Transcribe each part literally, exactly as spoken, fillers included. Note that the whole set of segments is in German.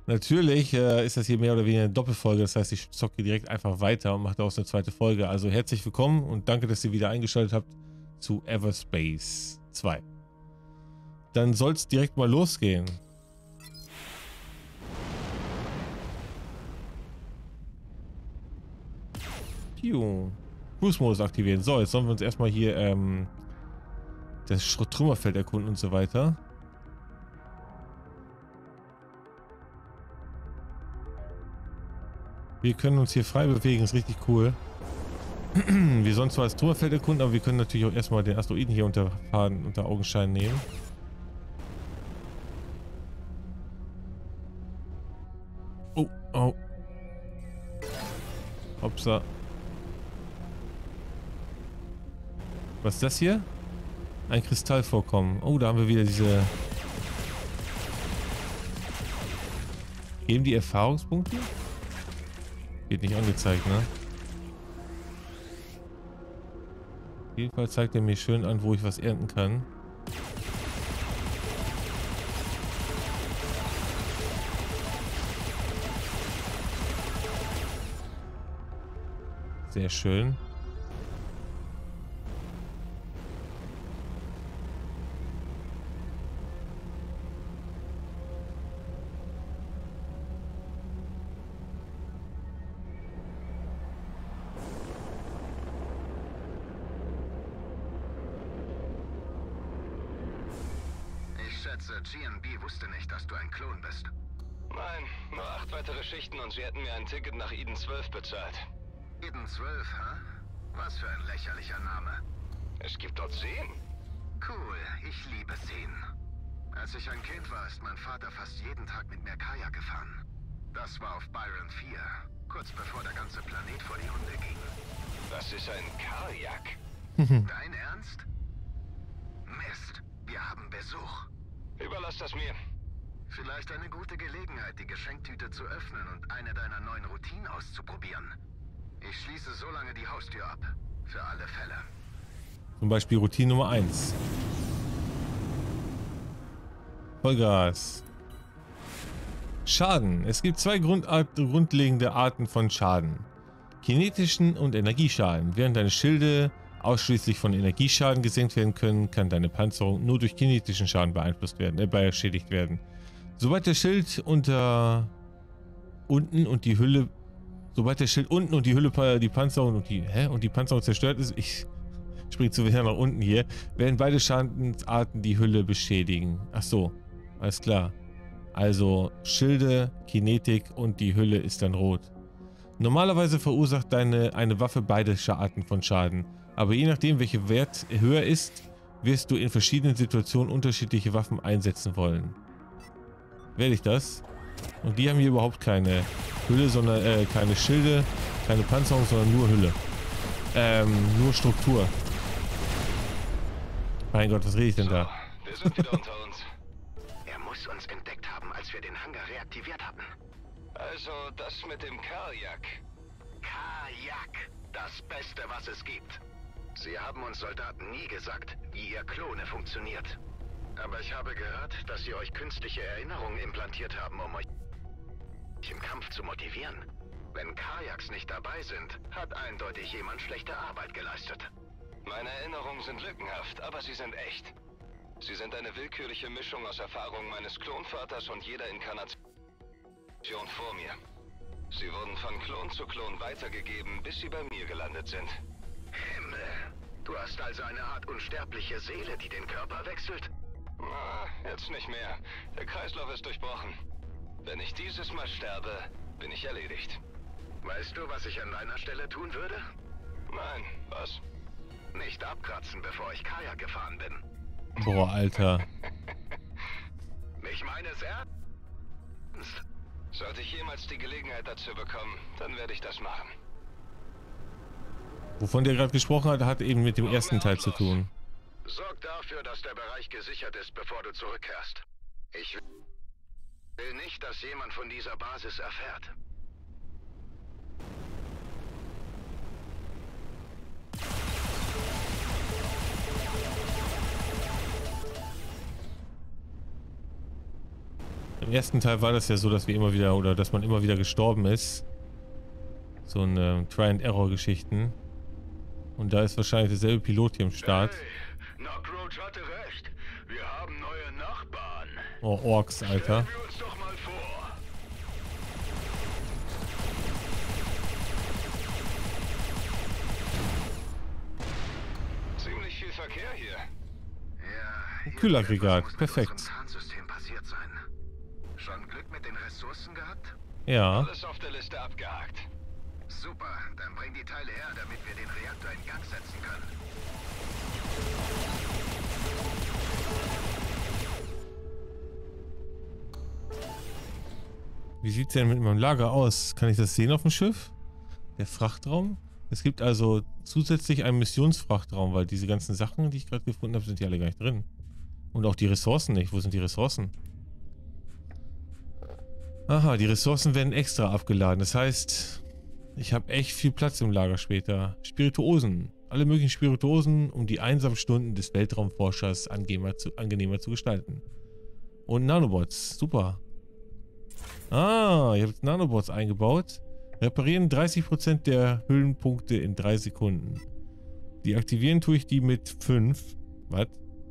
Natürlich äh, ist das hier mehr oder weniger eine Doppelfolge, das heißt, ich zocke direkt einfach weiter und mache daraus eine zweite Folge. Also herzlich willkommen und danke, dass ihr wieder eingeschaltet habt zu Everspace zwei. Dann soll es direkt mal losgehen. Piu. Cruise-Modus aktivieren. So, jetzt sollen wir uns erstmal hier ähm, das Trümmerfeld erkunden und so weiter. Wir können uns hier frei bewegen, ist richtig cool. Wir sollen zwar das Trümmerfeld erkunden, aber wir können natürlich auch erstmal den Asteroiden hier unter, unter Augenschein nehmen. Oh, oh. Hopsa. Was ist das hier? Ein Kristallvorkommen. Oh, da haben wir wieder diese... Geben die Erfahrungspunkte? Wird nicht angezeigt, ne? Auf jeden Fall zeigt er mir schön an, wo ich was ernten kann. Sehr schön. G N B wusste nicht, dass du ein Klon bist. Nein, nur acht weitere Schichten und sie hätten mir ein Ticket nach Eden zwölf bezahlt. Eden zwölf, hä? Was für ein lächerlicher Name. Es gibt dort Seen. Cool, ich liebe Seen. Als ich ein Kind war, ist mein Vater fast jeden Tag mit mir Kajak gefahren. Das war auf Byron vier, kurz bevor der ganze Planet vor die Hunde ging. Das ist ein Kajak. Dein Ernst? Mist, wir haben Besuch. Überlass das mir. Vielleicht eine gute Gelegenheit, die Geschenktüte zu öffnen und eine deiner neuen Routinen auszuprobieren. Ich schließe so lange die Haustür ab. Für alle Fälle. Zum Beispiel Routine Nummer eins. Vollgas. Schaden. Es gibt zwei Grundart grundlegende Arten von Schaden. Kinetischen und Energieschaden. Während deine Schilde ausschließlich von Energieschaden gesenkt werden können, kann deine Panzerung nur durch kinetischen Schaden beeinflusst werden, äh, beschädigt werden. Sobald der Schild unter unten und die Hülle, sobald der Schild unten und die Hülle, die Panzerung und die, hä, und die Panzerung zerstört ist, ich springe zu wieder nach unten hier, werden beide Schadensarten die Hülle beschädigen. Ach so, alles klar. Also Schilde, Kinetik und die Hülle ist dann rot. Normalerweise verursacht deine eine Waffe beide Arten von Schaden. Aber je nachdem, welcher Wert höher ist, wirst du in verschiedenen Situationen unterschiedliche Waffen einsetzen wollen. Werde ich das? Und die haben hier überhaupt keine Hülle, sondern äh, keine Schilde, keine Panzerung, sondern nur Hülle. Ähm, nur Struktur. Mein Gott, was rede ich denn da? So, wir sind wieder unter uns. Er muss uns entdeckt haben, als wir den Hangar reaktiviert hatten. Also, das mit dem Kajak. Kajak. Das Beste, was es gibt. Sie haben uns Soldaten nie gesagt, wie ihr Klone funktioniert. Aber ich habe gehört, dass sie euch künstliche Erinnerungen implantiert haben, um euch im Kampf zu motivieren. Wenn Kajaks nicht dabei sind, hat eindeutig jemand schlechte Arbeit geleistet. Meine Erinnerungen sind lückenhaft, aber sie sind echt. Sie sind eine willkürliche Mischung aus Erfahrungen meines Klonvaters und jeder Inkarnation vor mir. Sie wurden von Klon zu Klon weitergegeben, bis sie bei mir gelandet sind. Himmel, du hast also eine Art unsterbliche Seele, die den Körper wechselt? Na, jetzt nicht mehr. Der Kreislauf ist durchbrochen. Wenn ich dieses Mal sterbe, bin ich erledigt. Weißt du, was ich an deiner Stelle tun würde? Nein, was? Nicht abkratzen, bevor ich Kajak gefahren bin. Boah, Alter. Ich meine es ernst. Sollte ich jemals die Gelegenheit dazu bekommen, dann werde ich das machen. Wovon der gerade gesprochen hat, hat eben mit dem ersten Teil zu tun. Sorg dafür, dass der Bereich gesichert ist, bevor du zurückkehrst. Ich will nicht, dass jemand von dieser Basis erfährt. ersten Teil war das ja so, dass wir immer wieder, oder dass man immer wieder gestorben ist. So eine Try-and-Error-Geschichten. Und da ist wahrscheinlich derselbe Pilot hier im Start. Hey, Knockroach hatte recht. Wir haben neue Nachbarn. Oh, Orks, Alter. Stellen wir uns doch mal vor. Ziemlich viel Verkehr hier. Ja, hier Kühlaggregat, muss mit perfekt. unserem Tarnsystem passiert sein. Schon Glück mit den Ressourcen gehabt? Ja. Alles auf der Liste abgehakt. Super, dann bring die Teile her, damit wir den Reaktor in Gang setzen können. Wie sieht es denn mit meinem Lager aus? Kann ich das sehen auf dem Schiff? Der Frachtraum? Es gibt also zusätzlich einen Missionsfrachtraum, weil diese ganzen Sachen, die ich gerade gefunden habe, sind ja alle gar nicht drin. Und auch die Ressourcen nicht. Wo sind die Ressourcen? Aha, die Ressourcen werden extra abgeladen. Das heißt, ich habe echt viel Platz im Lager später. Spirituosen. Alle möglichen Spirituosen, um die einsamen Stunden des Weltraumforschers angenehmer zu, angenehmer zu gestalten. Und Nanobots. Super. Ah, ich habe jetzt Nanobots eingebaut. Reparieren dreißig Prozent der Hüllenpunkte in drei Sekunden. Deaktivieren tue ich die mit fünf. Was?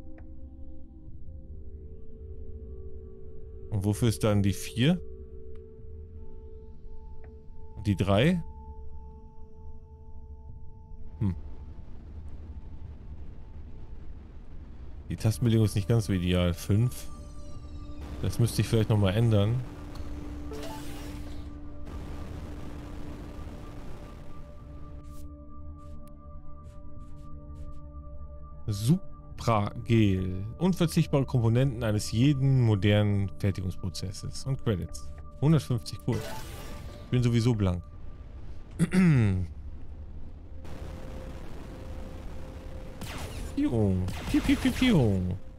Und wofür ist dann die vier? Und die drei? Hm. Die Tastenbelegung ist nicht ganz so ideal. fünf. Das müsste ich vielleicht nochmal ändern. Supragel. Unverzichtbare Komponenten eines jeden modernen Fertigungsprozesses. Und Credits. hundertfünfzig, cool. Ich bin sowieso blank. Piu. Piu, piu, piu, piu.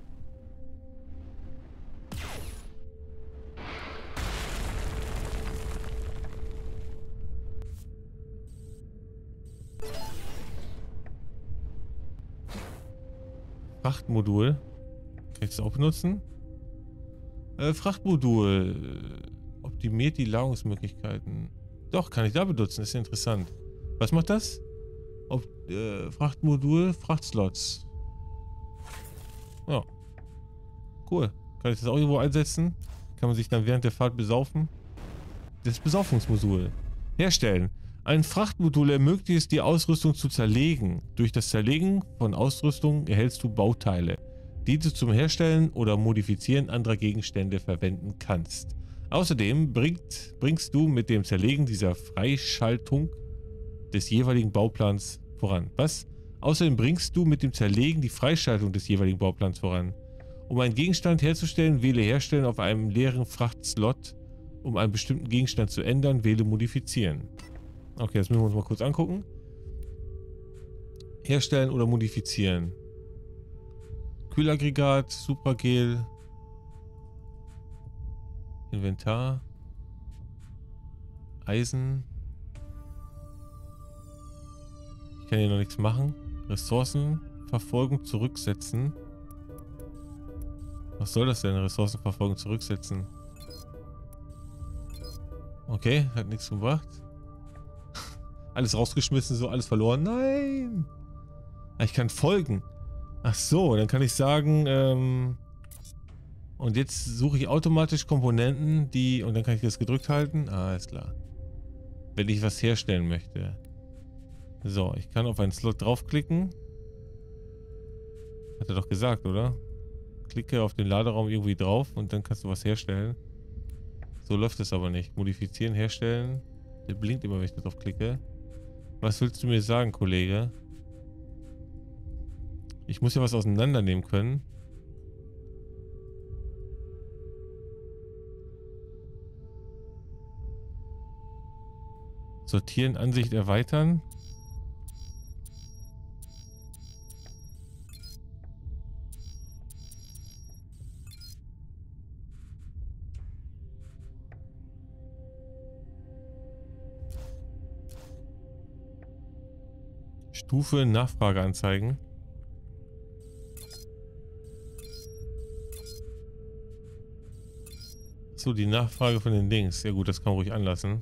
Frachtmodul. Kann ich das auch benutzen? Äh, Frachtmodul. Optimiert die Lagerungsmöglichkeiten. Doch, kann ich da benutzen. Das ist ja interessant. Was macht das? Ob, äh, Frachtmodul, Frachtslots. Ja. Cool. Kann ich das auch irgendwo einsetzen? Kann man sich dann während der Fahrt besaufen? Das Besaufungsmodul. Herstellen. Ein Frachtmodul ermöglicht es, die Ausrüstung zu zerlegen. Durch das Zerlegen von Ausrüstung erhältst du Bauteile, die du zum Herstellen oder Modifizieren anderer Gegenstände verwenden kannst. Außerdem bringt, bringst du mit dem Zerlegen dieser Freischaltung des jeweiligen Bauplans voran. Was? Außerdem bringst du mit dem Zerlegen die Freischaltung des jeweiligen Bauplans voran. Um einen Gegenstand herzustellen, wähle Herstellen auf einem leeren Frachtslot. Um einen bestimmten Gegenstand zu ändern, wähle Modifizieren. Okay, das müssen wir uns mal kurz angucken. Herstellen oder modifizieren. Kühlaggregat, Supragel. Inventar. Eisen. Ich kann hier noch nichts machen. Ressourcenverfolgung zurücksetzen. Was soll das denn? Ressourcenverfolgung zurücksetzen. Okay, hat nichts gebracht. Alles rausgeschmissen, so alles verloren. Nein! Ich kann folgen. Ach so, dann kann ich sagen, ähm... und jetzt suche ich automatisch Komponenten, die... Und dann kann ich das gedrückt halten. Ah, alles klar. Wenn ich was herstellen möchte. So, ich kann auf einen Slot draufklicken. Hat er doch gesagt, oder? Klicke auf den Laderaum irgendwie drauf und dann kannst du was herstellen. So läuft es aber nicht. Modifizieren, herstellen. Der blinkt immer, wenn ich da drauf klicke. Was willst du mir sagen, Kollege? Ich muss ja was auseinandernehmen können. Sortieren, Ansicht erweitern. Stufe Nachfrage anzeigen. So, die Nachfrage von den Links. Ja gut, das kann man ruhig anlassen.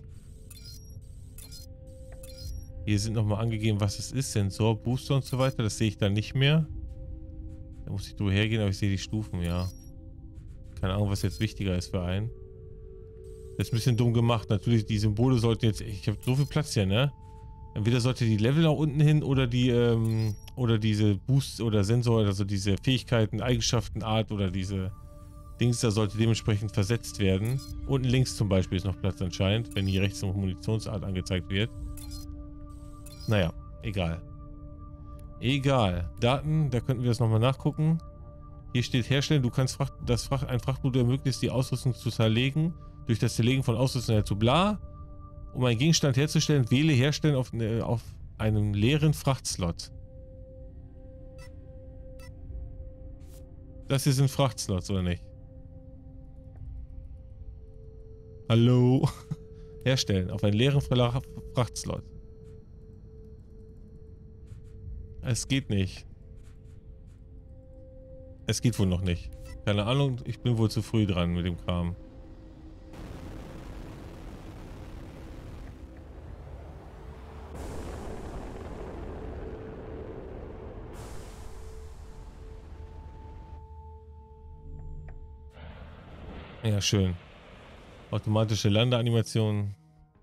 Hier sind nochmal angegeben, was es ist. Sensor, Booster und so weiter. Das sehe ich dann nicht mehr. Da muss ich drüber hergehen, aber ich sehe die Stufen, ja. Keine Ahnung, was jetzt wichtiger ist für einen. Das ist ein bisschen dumm gemacht. Natürlich, die Symbole sollten jetzt... Ich habe so viel Platz hier, ne? Entweder sollte die Level nach unten hin oder die, ähm, oder diese Boost oder Sensor, also diese Fähigkeiten, Eigenschaften, Art oder diese Dings, da sollte dementsprechend versetzt werden. Unten links zum Beispiel ist noch Platz anscheinend, wenn hier rechts noch Munitionsart angezeigt wird. Naja, egal. Egal. Daten, da könnten wir das nochmal nachgucken. Hier steht herstellen, du kannst Fracht, das Fracht, ein Frachtmodell ermöglicht, die Ausrüstung zu zerlegen. Durch das Zerlegen von Ausrüstung zu bla. Um einen Gegenstand herzustellen, wähle herstellen auf, äh, auf einem leeren Frachtslot. Das hier sind Frachtslots, oder nicht? Hallo? Herstellen auf einen leeren Frachtslot. Es geht nicht. Es geht wohl noch nicht. Keine Ahnung, ich bin wohl zu früh dran mit dem Kram. Ja, schön. Automatische Landeanimation.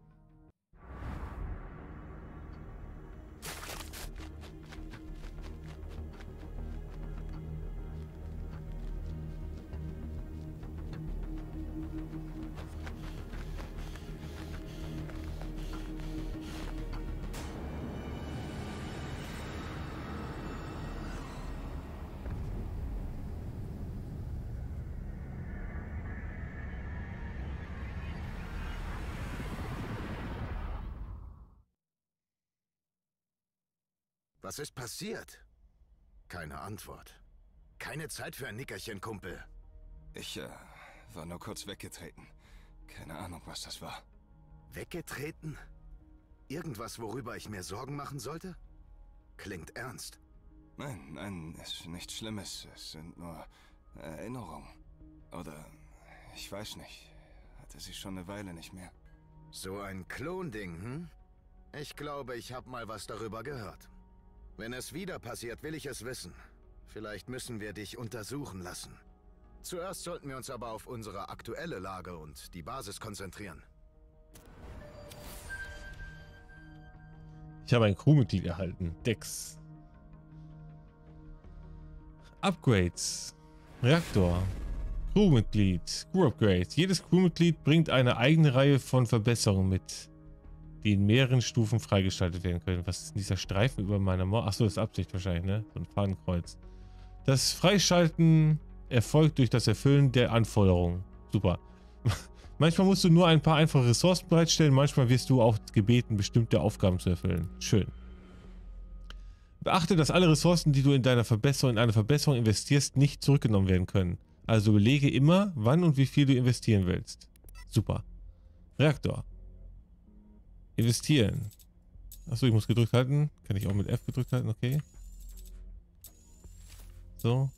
Was ist passiert? Keine Antwort. Keine Zeit für ein Nickerchen, Kumpel. Ich, äh, war nur kurz weggetreten. Keine Ahnung, was das war. Weggetreten? Irgendwas, worüber ich mir Sorgen machen sollte? Klingt ernst. Nein, nein, es ist nichts Schlimmes. Es sind nur Erinnerungen. Oder, ich weiß nicht. Hatte sie schon eine Weile nicht mehr. So ein Klonding, hm? Ich glaube, ich habe mal was darüber gehört. Wenn es wieder passiert, will ich es wissen. Vielleicht müssen wir dich untersuchen lassen. Zuerst sollten wir uns aber auf unsere aktuelle Lage und die Basis konzentrieren. Ich habe ein Crewmitglied erhalten. Dex. Upgrades. Reaktor. Crewmitglied. Crew Upgrades. Jedes Crewmitglied bringt eine eigene Reihe von Verbesserungen mit, die in mehreren Stufen freigeschaltet werden können. Was ist denn dieser Streifen über meiner Mauer? Achso, das ist Absicht wahrscheinlich, ne? So ein Fadenkreuz. Das Freischalten erfolgt durch das Erfüllen der Anforderungen. Super. Manchmal musst du nur ein paar einfache Ressourcen bereitstellen, manchmal wirst du auch gebeten, bestimmte Aufgaben zu erfüllen. Schön. Beachte, dass alle Ressourcen, die du in deiner Verbesserung, in eine Verbesserung investierst, nicht zurückgenommen werden können. Also überlege immer, wann und wie viel du investieren willst. Super. Reaktor. Investieren. Achso, ich muss gedrückt halten. Kann ich auch mit F gedrückt halten, okay. So.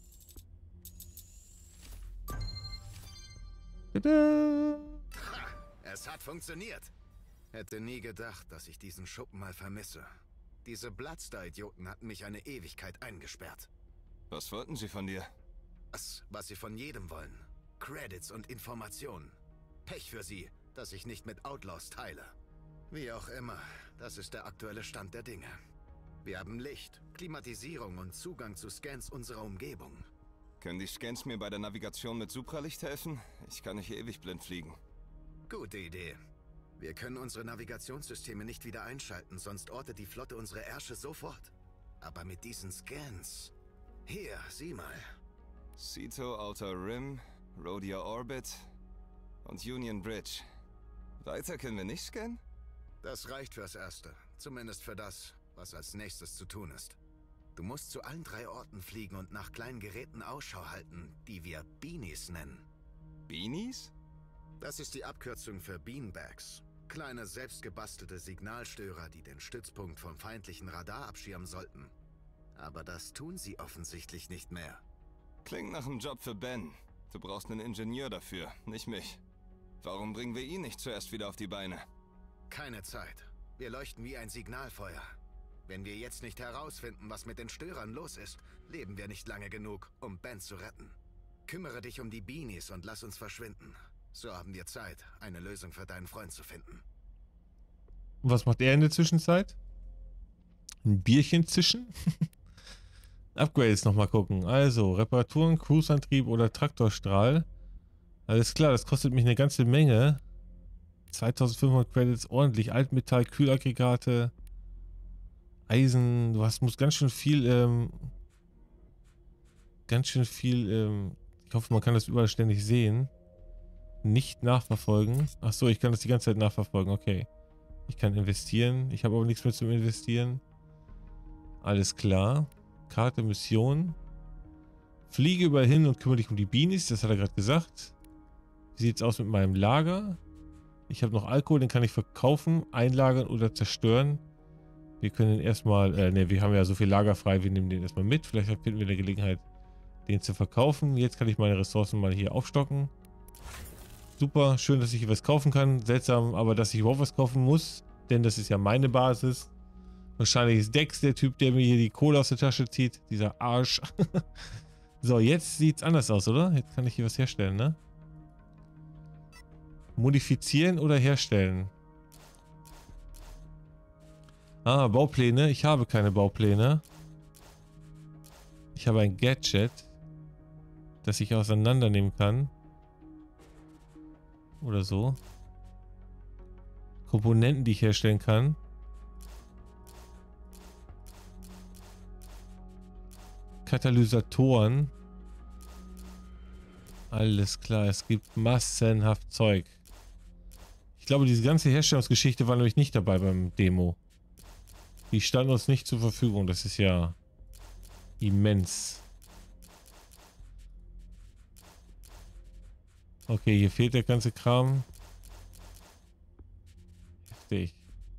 Tada! Es hat funktioniert. Hätte nie gedacht, dass ich diesen Schuppen mal vermisse. Diese Bloodstar-Idioten hatten mich eine Ewigkeit eingesperrt. Was wollten sie von dir? Das, was sie von jedem wollen. Credits und Informationen. Pech für sie, dass ich nicht mit Outlaws teile. Wie auch immer, das ist der aktuelle Stand der Dinge. Wir haben Licht, Klimatisierung und Zugang zu Scans unserer Umgebung. Können die Scans mir bei der Navigation mit Supralicht helfen? Ich kann nicht ewig blind fliegen. Gute Idee. Wir können unsere Navigationssysteme nicht wieder einschalten, sonst ortet die Flotte unsere Ärsche sofort. Aber mit diesen Scans... Hier, sieh mal. Ceto, Outer Rim, Rhodia Orbit und Union Bridge. Weiter können wir nicht scannen? Das reicht fürs Erste. Zumindest für das, was als nächstes zu tun ist. Du musst zu allen drei Orten fliegen und nach kleinen Geräten Ausschau halten, die wir Beanies nennen. Beanies? Das ist die Abkürzung für Beanbags. Kleine, selbstgebastelte Signalstörer, die den Stützpunkt vom feindlichen Radar abschirmen sollten. Aber das tun sie offensichtlich nicht mehr. Klingt nach einem Job für Ben. Du brauchst einen Ingenieur dafür, nicht mich. Warum bringen wir ihn nicht zuerst wieder auf die Beine? Keine Zeit. Wir leuchten wie ein Signalfeuer. Wenn wir jetzt nicht herausfinden, was mit den Störern los ist, leben wir nicht lange genug, um Ben zu retten. Kümmere dich um die Beanies und lass uns verschwinden. So haben wir Zeit, eine Lösung für deinen Freund zu finden. Und was macht er in der Zwischenzeit? Ein Bierchen zischen? Upgrades nochmal gucken. Also, Reparaturen, Cruise-Antrieb oder Traktorstrahl. Alles klar, das kostet mich eine ganze Menge. zweitausendfünfhundert Credits, ordentlich. Altmetall, Kühlaggregate, Eisen. Du hast, musst ganz schön viel, ähm, ganz schön viel, ähm, ich hoffe, man kann das überall ständig sehen. Nicht nachverfolgen. Achso, ich kann das die ganze Zeit nachverfolgen. Okay. Ich kann investieren. Ich habe aber nichts mehr zum Investieren. Alles klar. Karte, Mission. Fliege überall hin und kümmere dich um die Beanies. Das hat er gerade gesagt. Wie sieht es aus mit meinem Lager? Ich habe noch Alkohol, den kann ich verkaufen, einlagern oder zerstören. Wir können erstmal, äh, ne, wir haben ja so viel Lager frei, wir nehmen den erstmal mit. Vielleicht finden wir eine Gelegenheit, den zu verkaufen. Jetzt kann ich meine Ressourcen mal hier aufstocken. Super, schön, dass ich hier was kaufen kann. Seltsam, aber dass ich überhaupt was kaufen muss, denn das ist ja meine Basis. Wahrscheinlich ist Dex der Typ, der mir hier die Kohle aus der Tasche zieht. Dieser Arsch. So, jetzt sieht es anders aus, oder? Jetzt kann ich hier was herstellen, ne? Modifizieren oder herstellen? Ah, Baupläne. Ich habe keine Baupläne. Ich habe ein Gadget, das ich auseinandernehmen kann. Oder so. Komponenten, die ich herstellen kann. Katalysatoren. Alles klar, es gibt massenhaft Zeug. Ich glaube, diese ganze Herstellungsgeschichte war nämlich nicht dabei beim Demo. Die stand uns nicht zur Verfügung. Das ist ja immens. Okay, hier fehlt der ganze Kram. Heftig.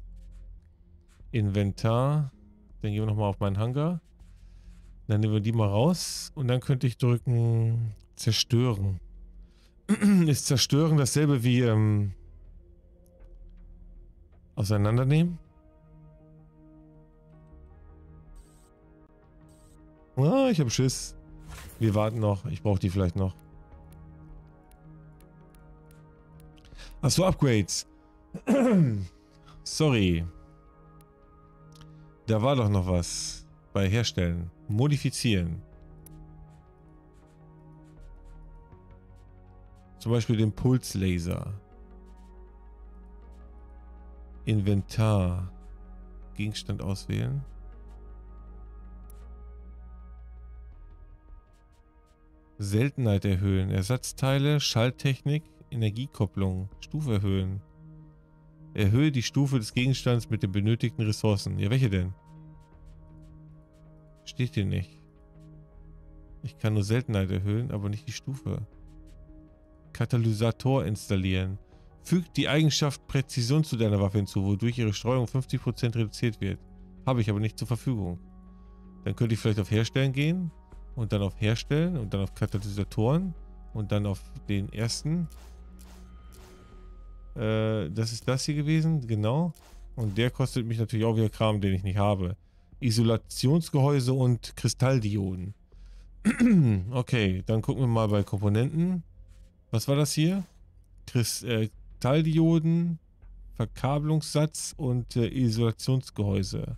Inventar. Dann gehen wir nochmal auf meinen Hangar. Dann nehmen wir die mal raus. Und dann könnte ich drücken zerstören. Ist zerstören dasselbe wie ähm, auseinandernehmen? Ah, ich habe Schiss. Wir warten noch. Ich brauche die vielleicht noch. Achso, Upgrades. Sorry. Da war doch noch was. Bei Herstellen. Modifizieren. Zum Beispiel den Pulslaser. Inventar. Gegenstand auswählen. Seltenheit erhöhen. Ersatzteile, Schalttechnik, Energiekopplung. Stufe erhöhen. Erhöhe die Stufe des Gegenstands mit den benötigten Ressourcen. Ja, welche denn? Steht hier nicht. Ich kann nur Seltenheit erhöhen, aber nicht die Stufe. Katalysator installieren. Fügt die Eigenschaft Präzision zu deiner Waffe hinzu, wodurch ihre Streuung fünfzig Prozent reduziert wird. Habe ich aber nicht zur Verfügung. Dann könnte ich vielleicht auf Herstellen gehen und dann auf Herstellen und dann auf Katalysatoren und dann auf den ersten. Äh, das ist das hier gewesen, genau. Und der kostet mich natürlich auch wieder Kram, den ich nicht habe. Isolationsgehäuse und Kristalldioden. Okay, dann gucken wir mal bei Komponenten. Was war das hier? Kristalldioden, Verkabelungssatz und äh, Isolationsgehäuse.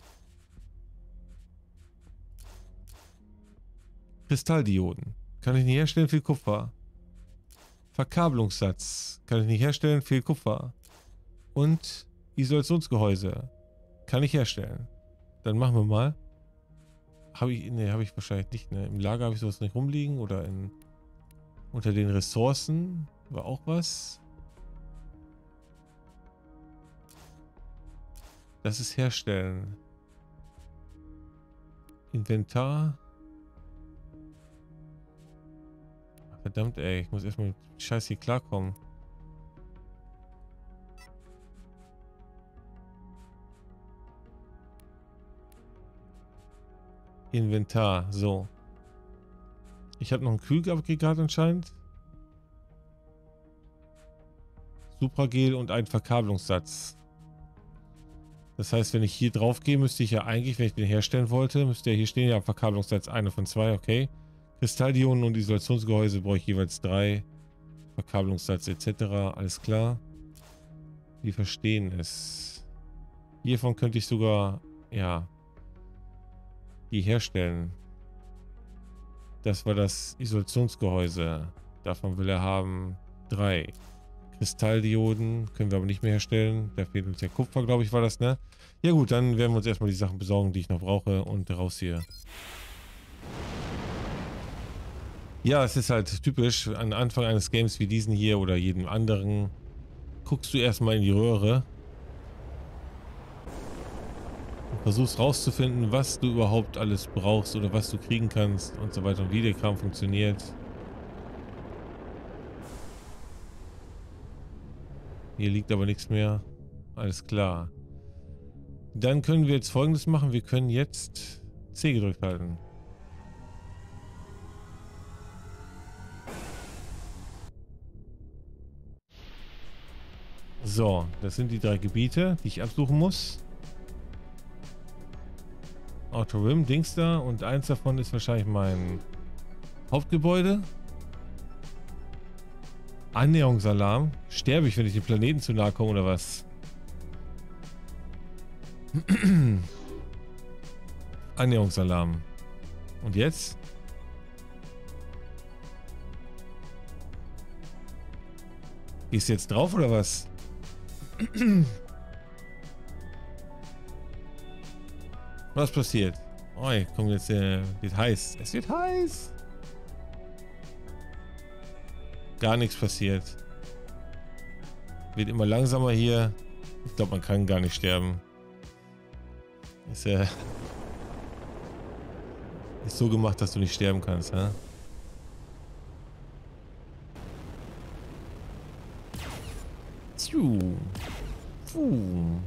Kristalldioden. Kann ich nicht herstellen, viel Kupfer. Verkabelungssatz. Kann ich nicht herstellen, viel Kupfer. Und Isolationsgehäuse. Kann ich herstellen. Dann machen wir mal. Habe ich, ne, habe ich wahrscheinlich nicht, ne? Im Lager habe ich sowas nicht rumliegen oder in unter den Ressourcen war auch was. Das ist herstellen. Inventar. Verdammt, ey, ich muss erstmal mit dem Scheiß hier klarkommen. Inventar, so. Ich habe noch ein Kühlaggregat anscheinend. Supragel und einen Verkabelungssatz. Das heißt, wenn ich hier drauf gehe, müsste ich ja eigentlich, wenn ich den herstellen wollte, müsste ja hier stehen, ja, Verkabelungssatz eine von zwei, okay. Kristalldioden und Isolationsgehäuse brauche ich jeweils drei. Verkabelungssatz et cetera. Alles klar. Wir verstehen es. Hiervon könnte ich sogar, ja, die herstellen. Das war das Isolationsgehäuse. Davon will er haben drei. Kristalldioden können wir aber nicht mehr herstellen. Da fehlt uns ja Kupfer, glaube ich, war das, ne? Ja gut, dann werden wir uns erstmal die Sachen besorgen, die ich noch brauche und raus hier. Ja, es ist halt typisch, am Anfang eines Games wie diesen hier oder jedem anderen, guckst du erstmal in die Röhre und versuchst rauszufinden, was du überhaupt alles brauchst oder was du kriegen kannst und so weiter und wie der Kram funktioniert. Hier liegt aber nichts mehr. Alles klar. Dann können wir jetzt Folgendes machen. Wir können jetzt C gedrückt halten. So, das sind die drei Gebiete, die ich absuchen muss. Outer Rim, Dings da. Und eins davon ist wahrscheinlich mein Hauptgebäude. Annäherungsalarm. Sterbe ich, wenn ich dem Planeten zu nahe komme, oder was? Annäherungsalarm. Und jetzt? Gehst du jetzt drauf, oder was? Was passiert? Oh, komm jetzt, äh, wird heiß. Es wird heiß. Gar nichts passiert. Wird immer langsamer hier. Ich glaube, man kann gar nicht sterben. Ist ja äh, ist so gemacht, dass du nicht sterben kannst, hä? Tschu. Puh.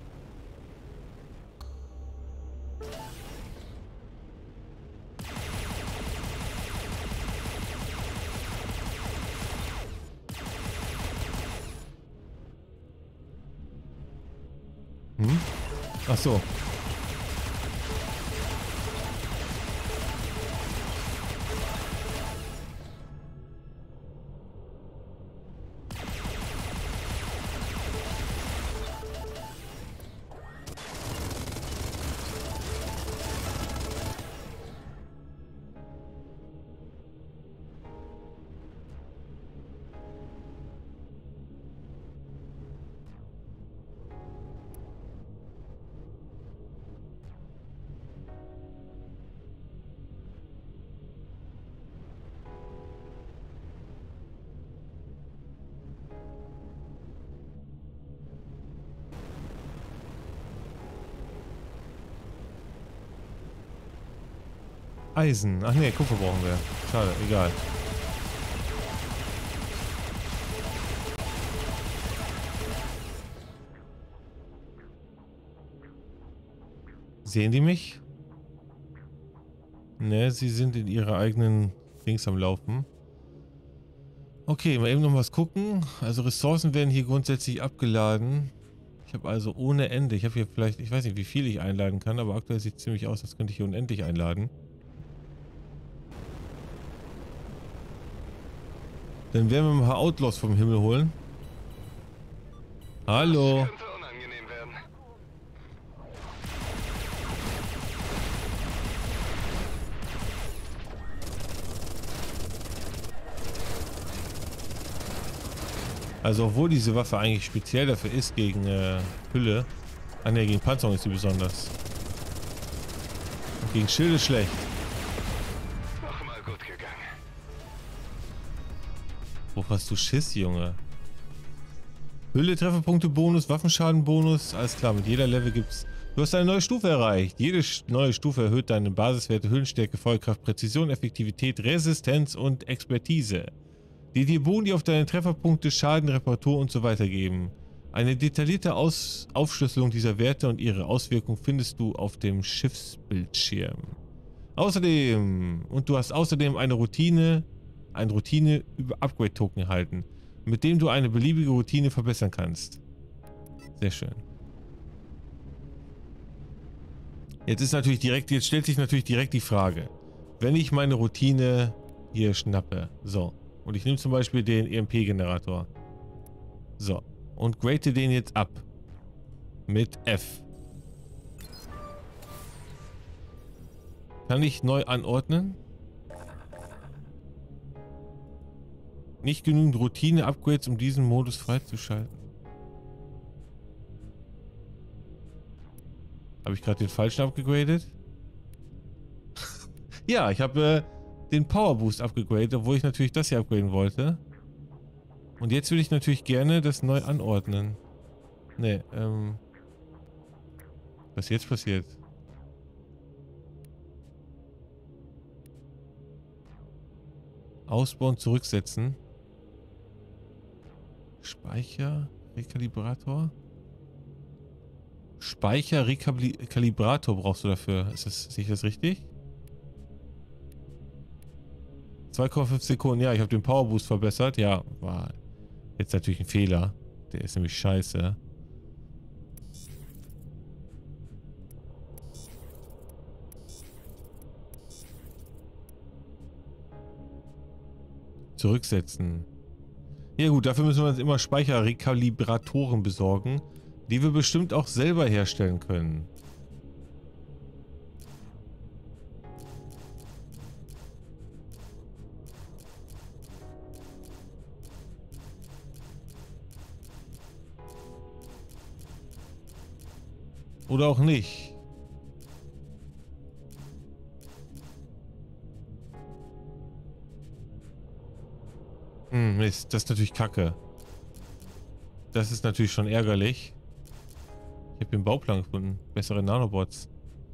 Hm? Ach so. Eisen. Ach nee, Kupfer brauchen wir. Schade, egal. Sehen die mich? Ne, sie sind in ihrer eigenen Dings am Laufen. Okay, mal eben noch was gucken. Also Ressourcen werden hier grundsätzlich abgeladen. Ich habe also ohne Ende. Ich habe hier vielleicht, ich weiß nicht, wie viel ich einladen kann, aber aktuell sieht es ziemlich aus, als könnte ich hier unendlich einladen. Dann werden wir mal ein paar Outlaws vom Himmel holen. Hallo. Also obwohl diese Waffe eigentlich speziell dafür ist gegen äh, Hülle. Ah ne, gegen Panzerung ist sie besonders. Und gegen Schilde schlecht. Nochmal gut gegangen. Wo hast du Schiss, Junge? Hülle, Trefferpunkte, Bonus, Waffenschaden, Bonus. Alles klar, mit jeder Level gibt's. Du hast eine neue Stufe erreicht. Jede neue Stufe erhöht deine Basiswerte, Hüllenstärke, Feuerkraft, Präzision, Effektivität, Resistenz und Expertise. Die dir Boni auf deine Trefferpunkte, Schaden, Reparatur und so weiter geben. Eine detaillierte Aus Aufschlüsselung dieser Werte und ihre Auswirkungen findest du auf dem Schiffsbildschirm. Außerdem, und du hast außerdem eine Routine, ein Routine über Upgrade-Token erhalten. mit dem du eine beliebige Routine verbessern kannst. Sehr schön. Jetzt ist natürlich direkt, jetzt stellt sich natürlich direkt die Frage, wenn ich meine Routine hier schnappe, so, und ich nehme zum Beispiel den E M P-Generator, so, und grade den jetzt ab mit F. Kann ich neu anordnen? Nicht genügend Routine-Upgrades, um diesen Modus freizuschalten. Habe ich gerade den falschen abgegradet? Ja, ich habe äh, den Power Boost abgegradet, obwohl ich natürlich das hier upgraden wollte. Und jetzt will ich natürlich gerne das neu anordnen. Ne, ähm... was jetzt passiert? Ausbauen, zurücksetzen. Speicher, Rekalibrator. Speicher, Rekalibrator brauchst du dafür. Ist das, sehe ich das richtig? zwei Komma fünf Sekunden. Ja, ich habe den Power Boost verbessert. Ja, war jetzt natürlich ein Fehler. Der ist nämlich scheiße. Zurücksetzen. Ja gut, dafür müssen wir uns immer Speicherrekalibratoren besorgen, die wir bestimmt auch selber herstellen können. Oder auch nicht. Hm, Mist, das ist natürlich kacke. Das ist natürlich schon ärgerlich. Ich habe den Bauplan gefunden. Bessere Nanobots.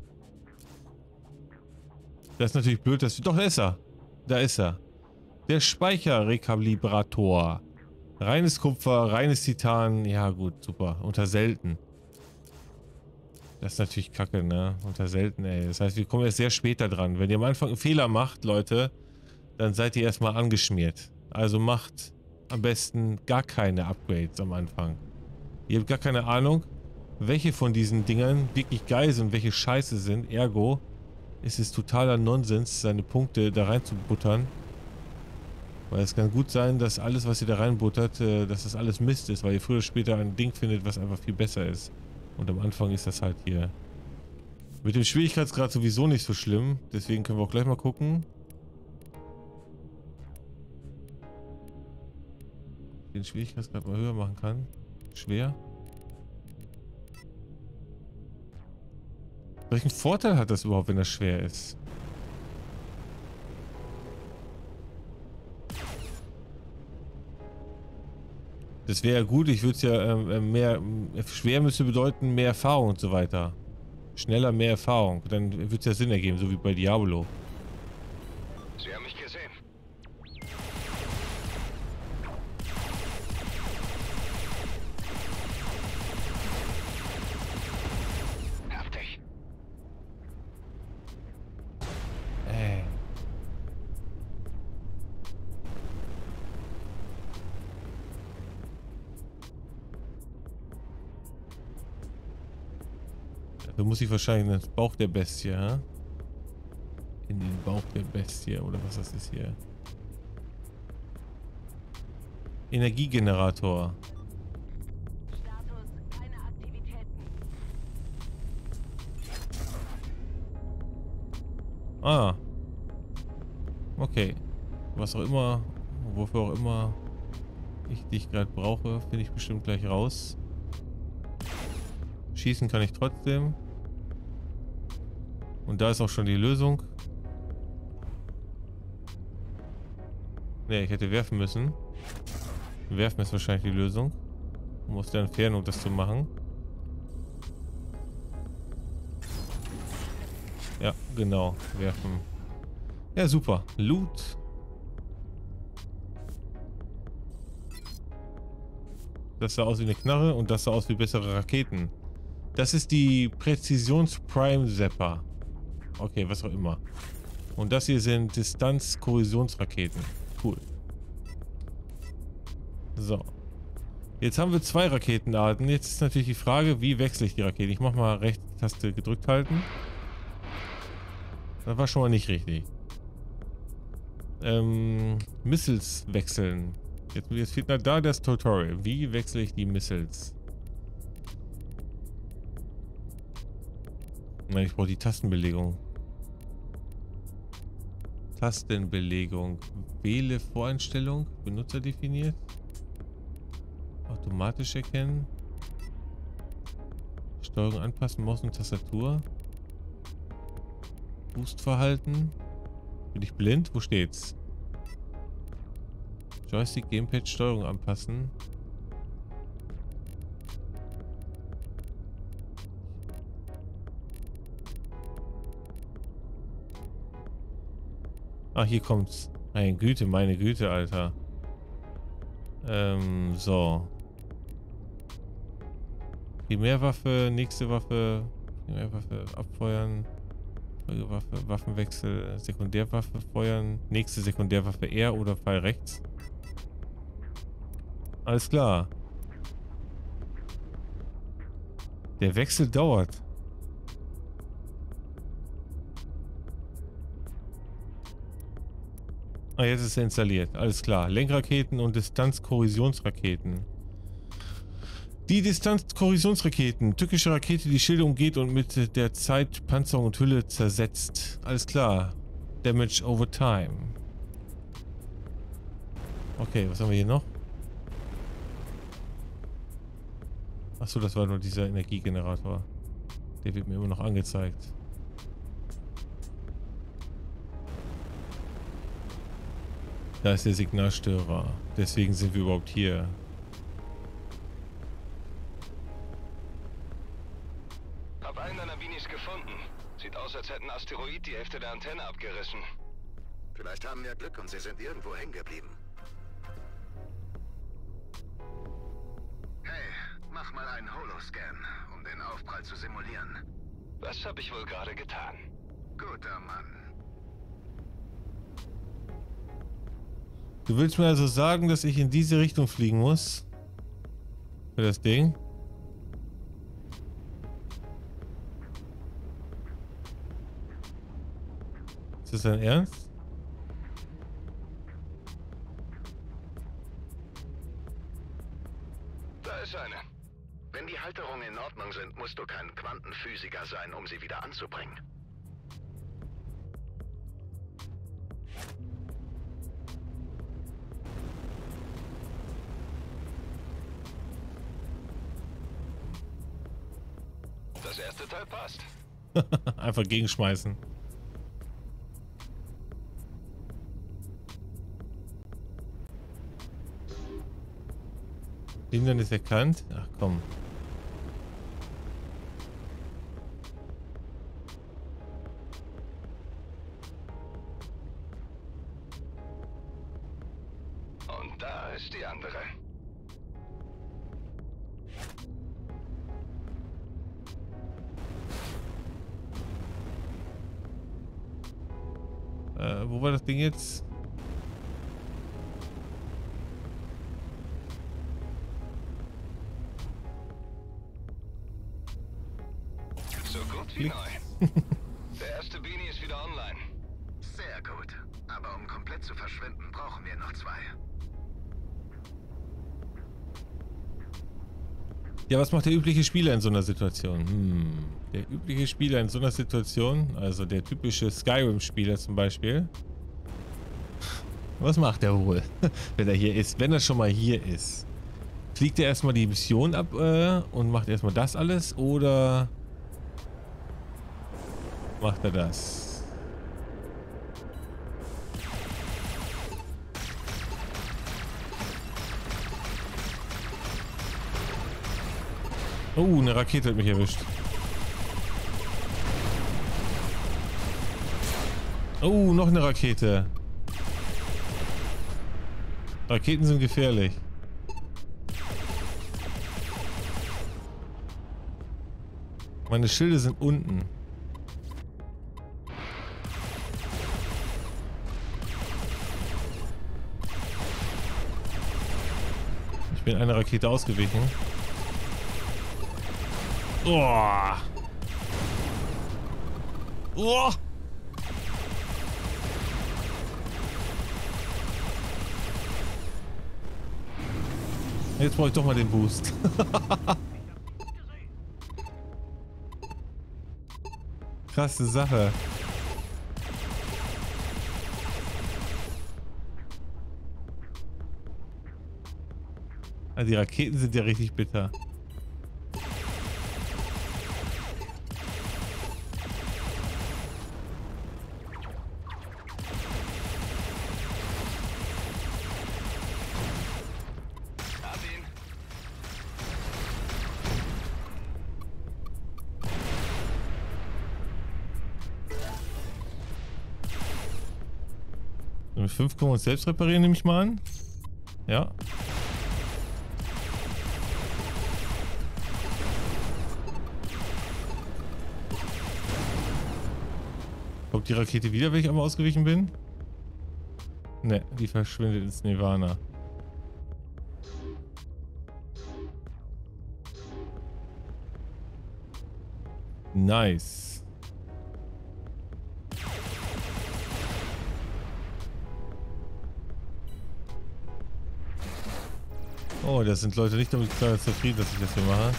Das ist natürlich blöd, dass... Doch, da ist er. Da ist er. Der Speicherrekalibrator. Reines Kupfer, reines Titan. Ja gut, super. Unter selten. Das ist natürlich kacke, ne? Unter selten, ey. Das heißt, wir kommen erst sehr später dran. Wenn ihr am Anfang einen Fehler macht, Leute, dann seid ihr erstmal angeschmiert. Also macht am besten gar keine Upgrades am Anfang. Ihr habt gar keine Ahnung, welche von diesen Dingern wirklich geil sind und welche scheiße sind. Ergo ist es totaler Nonsens, seine Punkte da rein zu buttern. Weil es kann gut sein, dass alles, was ihr da reinbuttert, dass das alles Mist ist, weil ihr früher oder später ein Ding findet, was einfach viel besser ist. Und am Anfang ist das halt hier mit dem Schwierigkeitsgrad sowieso nicht so schlimm. Deswegen können wir auch gleich mal gucken. Den Schwierigkeitsgrad mal höher machen kann. Schwer. Welchen Vorteil hat das überhaupt, wenn das schwer ist? Das wäre ja gut, ich würde es ja äh, mehr... Schwer müsste bedeuten mehr Erfahrung und so weiter. Schneller mehr Erfahrung. Dann würde es ja Sinn ergeben, so wie bei Diablo. Sie haben mich gesehen. Heftig. Ey. Da muss ich wahrscheinlich in den Bauch der Bestie, ha? In den Bauch der Bestie, oder was das ist hier? Energiegenerator. Status, keine Aktivitäten. Ah. Okay. Was auch immer, wofür auch immer ich dich gerade brauche, finde ich bestimmt gleich raus. Schießen kann ich trotzdem. Und da ist auch schon die Lösung. Ne, ich hätte werfen müssen. Werfen ist wahrscheinlich die Lösung. Um aus der Entfernung das zu machen. Ja, genau. Werfen. Ja, super. Loot. Das sah aus wie eine Knarre und das sah aus wie bessere Raketen. Das ist die Präzisions-Prime-Zapper. Okay, was auch immer. Und das hier sind Distanz-Korrosionsraketen. Cool. So. Jetzt haben wir zwei Raketenarten. Jetzt ist natürlich die Frage, wie wechsle ich die Rakete? Ich mach mal rechte Taste gedrückt halten. Das war schon mal nicht richtig. Ähm, Missiles wechseln. Jetzt, jetzt fehlt da das Tutorial. Wie wechsle ich die Missiles? Nein, ich brauche die Tastenbelegung. Tastenbelegung. Wähle Voreinstellung. Benutzer definiert. Automatisch erkennen. Steuerung anpassen. Maus und Tastatur. Boostverhalten. Bin ich blind? Wo steht's? Joystick, Gamepad, Steuerung anpassen. Ah, hier kommt's. Meine Güte, meine Güte, Alter. Ähm, so. Primärwaffe, nächste Waffe. Primärwaffe abfeuern. Folgewaffe, Waffenwechsel, Sekundärwaffe feuern. Nächste Sekundärwaffe R oder Pfeil rechts. Alles klar. Der Wechsel dauert. Ah, jetzt ist er installiert. Alles klar. Lenkraketen und Distanzkorrosionsraketen. Die Distanzkorrosionsraketen. Tückische Rakete, die Schilde umgeht und mit der Zeit Panzerung und Hülle zersetzt. Alles klar. Damage over time. Okay, was haben wir hier noch? Achso, das war nur dieser Energiegenerator. Der wird mir immer noch angezeigt. Da ist der Signalstörer. Deswegen sind wir überhaupt hier. Hab einen deiner Beanies gefunden. Sieht aus, als hätten ein Asteroid die Hälfte der Antenne abgerissen. Vielleicht haben wir Glück und sie sind irgendwo hängen geblieben. Hey, mach mal einen Holoscan, um den Aufprall zu simulieren. Was habe ich wohl gerade getan? Guter Mann. Du willst mir also sagen, dass ich in diese Richtung fliegen muss? Für das Ding? Ist das dein Ernst? Da ist eine. Wenn die Halterungen in Ordnung sind, musst du kein Quantenphysiker sein, um sie wieder anzubringen. Das erste Teil passt. Einfach gegenschmeißen. Hindernis erkannt? Ach komm. Und da ist die andere. Äh, wo war das Ding jetzt? So gut wie Klick. neu. Der erste Beanie ist wieder online. Sehr gut. Aber um komplett zu verschwinden, brauchen wir noch zwei. Ja, was macht der übliche Spieler in so einer Situation? Hm. Der übliche Spieler in so einer Situation, also der typische Skyrim-Spieler zum Beispiel. Was macht er wohl, wenn er hier ist? Wenn er schon mal hier ist. Fliegt er erstmal die Mission ab äh, und macht erstmal das alles? Oder macht er das? Oh, eine Rakete hat mich erwischt. Oh, noch eine Rakete. Raketen sind gefährlich. Meine Schilde sind unten. Ich bin einer Rakete ausgewichen. Oh. Oh. Jetzt brauche ich doch mal den Boost. Krasse Sache. Also die Raketen sind ja richtig bitter. Mit fünf können wir uns selbst reparieren, nehme ich mal an. Ja. Kommt die Rakete wieder, wenn ich einmal ausgewichen bin? Ne, die verschwindet ins Nirvana. Nice. Oh, das sind Leute nicht damit zufrieden, dass ich das hier mache.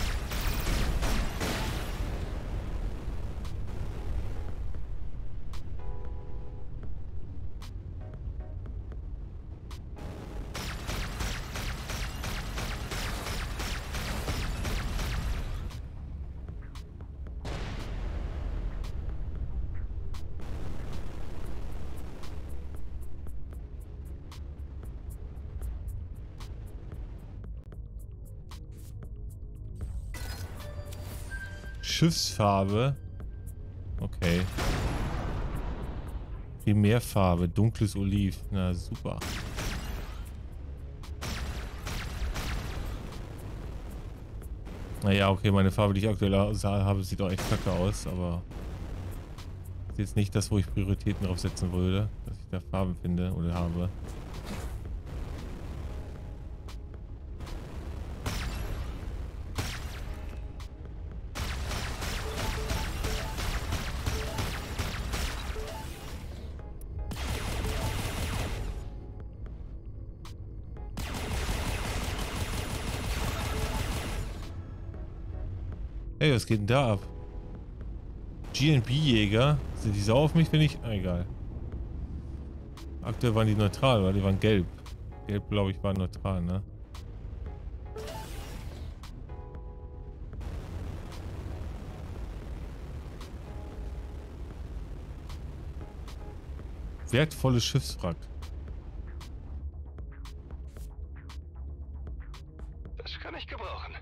Schiffsfarbe. Okay. Primärfarbe. Dunkles Oliv. Na super. Naja, okay, meine Farbe, die ich aktuell habe, sieht auch echt kacke aus, aber ist jetzt nicht das, wo ich Prioritäten drauf setzen würde, dass ich da Farben finde oder habe. Hey, was geht denn da ab? G N B-Jäger? Sind die sauer auf mich, wenn ich... Ah, egal. Aktuell waren die neutral, weil die waren gelb. Gelb, glaube ich, war neutral, ne? Wertvolles Schiffswrack. Das kann ich gebrauchen.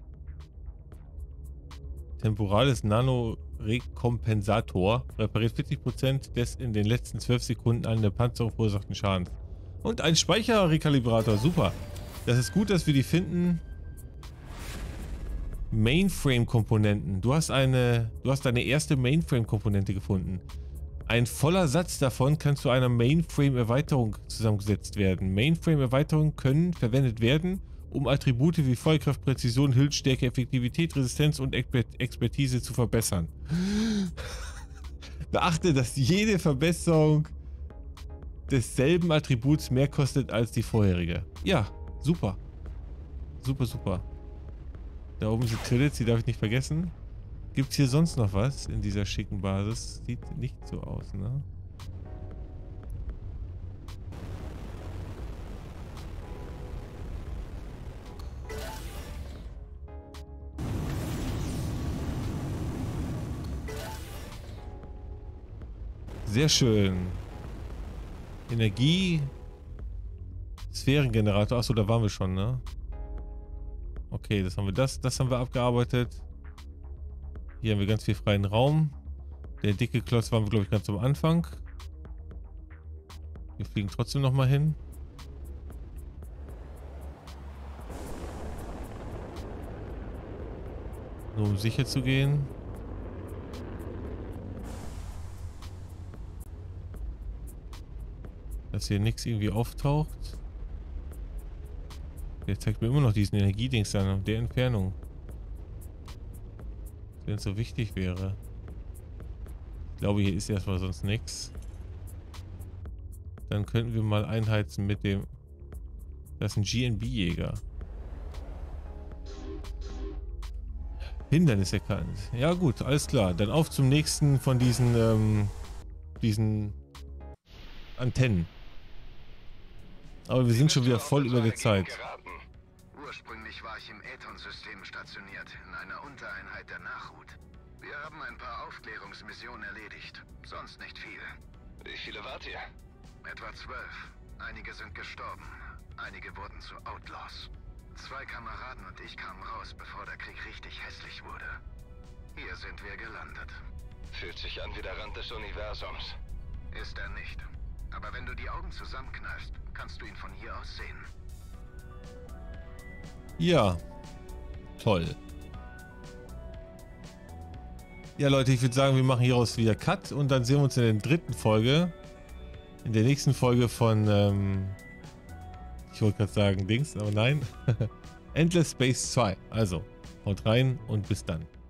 Temporales Nano-Rekompensator repariert vierzig Prozent des in den letzten zwölf Sekunden an der Panzerung verursachten Schadens. Und ein Speicherrekalibrator, super. Das ist gut, dass wir die finden. Mainframe-Komponenten. Du hast eine, du hast deine erste Mainframe-Komponente gefunden. Ein voller Satz davon kann zu einer Mainframe-Erweiterung zusammengesetzt werden. Mainframe-Erweiterungen können verwendet werden, um Attribute wie Feuerkraft, Präzision, Hilfsstärke, Effektivität, Resistenz und Expertise zu verbessern. Beachte, dass jede Verbesserung desselben Attributs mehr kostet als die vorherige. Ja, super. Super, super. Da oben sind Credits, die darf ich nicht vergessen. Gibt es hier sonst noch was in dieser schicken Basis? Sieht nicht so aus, ne? Sehr schön. Energie. Sphärengenerator. Achso, da waren wir schon, ne? Okay, das haben wir das. Das haben wir abgearbeitet. Hier haben wir ganz viel freien Raum. Der dicke Klotz waren wir, glaube ich, ganz am Anfang. Wir fliegen trotzdem nochmal hin. Nur um sicher zu gehen. Dass hier nichts irgendwie auftaucht. Der zeigt mir immer noch diesen Energiedings an, der Entfernung. Wenn es so wichtig wäre. Ich glaube, hier ist erstmal sonst nichts. Dann könnten wir mal einheizen mit dem... Das ist ein G N B-Jäger. Hindernis erkannt. Ja gut, alles klar. Dann auf zum nächsten von diesen, ähm, diesen Antennen. Aber wir sind schon wieder voll über der Zeit. Ursprünglich war ich im Aethon-System stationiert, in einer Untereinheit der Nachhut. Wir haben ein paar Aufklärungsmissionen erledigt, sonst nicht viel. Wie viele wart ihr? Etwa zwölf. Einige sind gestorben, einige wurden zu Outlaws. Zwei Kameraden und ich kamen raus, bevor der Krieg richtig hässlich wurde. Hier sind wir gelandet. Fühlt sich an wie der Rand des Universums. Ist er nicht. Aber wenn du die Augen zusammenkneifst, kannst du ihn von hier aus sehen. Ja. Toll. Ja, Leute, ich würde sagen, wir machen hieraus wieder Cut und dann sehen wir uns in der dritten Folge. In der nächsten Folge von, ähm, ich wollte gerade sagen Dings, aber nein. Endless Space zwei. Also, haut rein und bis dann.